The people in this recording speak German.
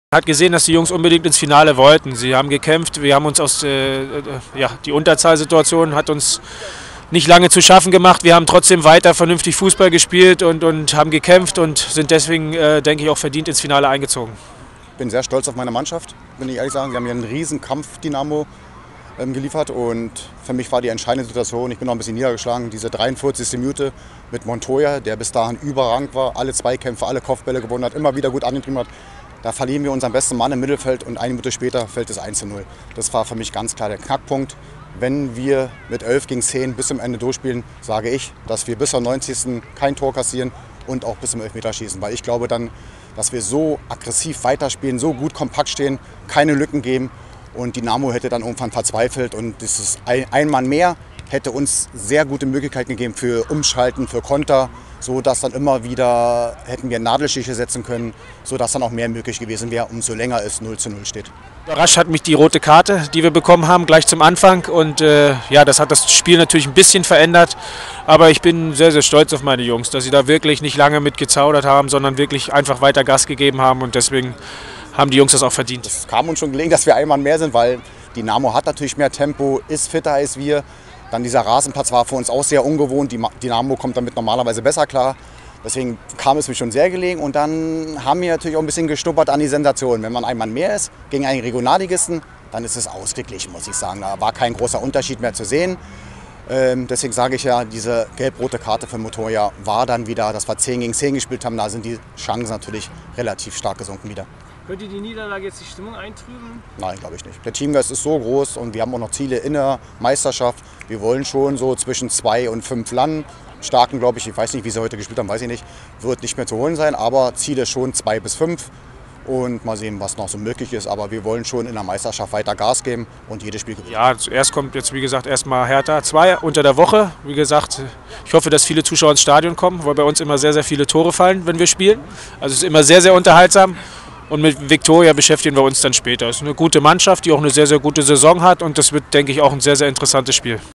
Man hat gesehen, dass die Jungs unbedingt ins Finale wollten. Sie haben gekämpft, wir haben uns die Unterzahlsituation hat uns nicht lange zu schaffen gemacht. Wir haben trotzdem weiter vernünftig Fußball gespielt und haben gekämpft und sind deswegen, denke ich, auch verdient ins Finale eingezogen. Ich bin sehr stolz auf meine Mannschaft, will ich ehrlich sagen. Sie haben mir einen riesen Kampf Dynamo geliefert und für mich war die entscheidende Situation, ich bin noch ein bisschen niedergeschlagen, diese 43. Minute mit Montoya, der bis dahin überragend war, alle Zweikämpfe, alle Kopfbälle gewonnen hat, immer wieder gut angetrieben hat. Da verlieren wir unseren besten Mann im Mittelfeld und eine Minute später fällt es 1:0. Das war für mich ganz klar der Knackpunkt. Wenn wir mit 11 gegen 10 bis zum Ende durchspielen, sage ich, dass wir bis zum 90. kein Tor kassieren und auch bis zum Elfmeterschießen. Weil ich glaube dann, dass wir so aggressiv weiterspielen, so gut kompakt stehen, keine Lücken geben. Und Dynamo hätte dann irgendwann verzweifelt und dieses ein Mann mehr hätte uns sehr gute Möglichkeiten gegeben für Umschalten, für Konter, so dass dann immer wieder hätten wir Nadelstiche setzen können, so dass dann auch mehr möglich gewesen wäre, umso länger es 0:0 steht. Überrascht hat mich die rote Karte, die wir bekommen haben, gleich zum Anfang. Und ja, das hat das Spiel natürlich ein bisschen verändert. Aber ich bin sehr, sehr stolz auf meine Jungs, dass sie da wirklich nicht lange mit gezaudert haben, sondern wirklich einfach weiter Gas gegeben haben. Und deswegen haben die Jungs das auch verdient. Es kam uns schon gelegen, dass wir einmal mehr sind, weil Dynamo hat natürlich mehr Tempo, ist fitter als wir. Dann dieser Rasenplatz war für uns auch sehr ungewohnt. Die Dynamo kommt damit normalerweise besser klar. Deswegen kam es mir schon sehr gelegen. Und dann haben wir natürlich auch ein bisschen gestuppert an die Sensation. Wenn man ein Mann mehr ist gegen einen Regionalligisten, dann ist es ausgeglichen, muss ich sagen. Da war kein großer Unterschied mehr zu sehen. Deswegen sage ich ja, diese gelb-rote Karte für Montoya war dann wieder, dass wir 10 gegen 10 gespielt haben. Da sind die Chancen natürlich relativ stark gesunken wieder. Könnte die Niederlage jetzt die Stimmung eintrüben? Nein, glaube ich nicht. Der Teamgeist ist so groß und wir haben auch noch Ziele in der Meisterschaft. Wir wollen schon so zwischen 2 und 5 landen. Starken, glaube ich weiß nicht, wie sie heute gespielt haben, weiß ich nicht, wird nicht mehr zu holen sein. Aber Ziele schon 2 bis 5 und mal sehen, was noch so möglich ist. Aber wir wollen schon in der Meisterschaft weiter Gas geben und jedes Spiel gewinnen. Ja, zuerst kommt jetzt, wie gesagt, erstmal Hertha 2 unter der Woche. Wie gesagt, ich hoffe, dass viele Zuschauer ins Stadion kommen, weil bei uns immer sehr, sehr viele Tore fallen, wenn wir spielen. Also es ist immer sehr, sehr unterhaltsam. Und mit Viktoria beschäftigen wir uns dann später. Es ist eine gute Mannschaft, die auch eine sehr, sehr gute Saison hat und das wird, denke ich, auch ein sehr, sehr interessantes Spiel.